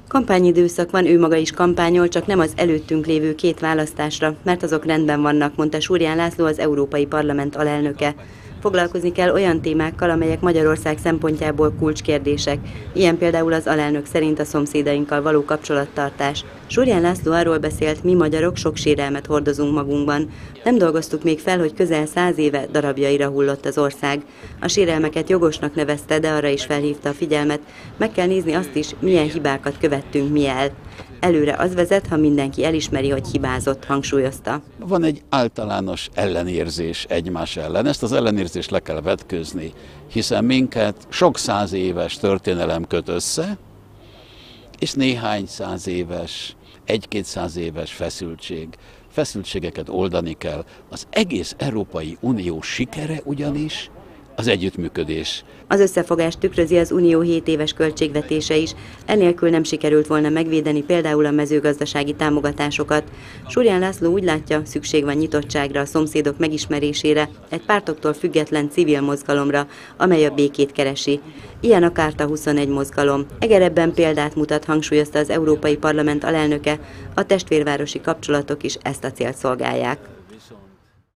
Kampányidőszak van, ő maga is kampányol, csak nem az előttünk lévő két választásra, mert azok rendben vannak, mondta Surján László, az Európai Parlament alelnöke. Foglalkozni kell olyan témákkal, amelyek Magyarország szempontjából kulcskérdések, ilyen például az alelnök szerint a szomszédainkkal való kapcsolattartás. Surján László arról beszélt, mi magyarok sok sérelmet hordozunk magunkban. Nem dolgoztuk még fel, hogy közel 100 éve darabjaira hullott az ország. A sérelmeket jogosnak nevezte, de arra is felhívta a figyelmet, meg kell nézni azt is, milyen hibákat követtünk mi el. Előre az vezet, ha mindenki elismeri, hogy hibázott, hangsúlyozta. Van egy általános ellenérzés egymás ellen. Ezt az ellenérzést le kell vetkőzni, hiszen minket sok 100 éves történelem köt össze, és néhány 100 éves, 1-200 éves feszültségeket oldani kell. Az egész Európai Unió sikere ugyanis az együttműködés. Az összefogást tükrözi az Unió 7 éves költségvetése is, enélkül nem sikerült volna megvédeni például a mezőgazdasági támogatásokat. Surján László úgy látja, szükség van nyitottságra, a szomszédok megismerésére, egy pártoktól független civil mozgalomra, amely a békét keresi. Ilyen a Kárta 21 mozgalom. Egerebben példát mutat, hangsúlyozta az Európai Parlament alelnöke, a testvérvárosi kapcsolatok is ezt a célt szolgálják.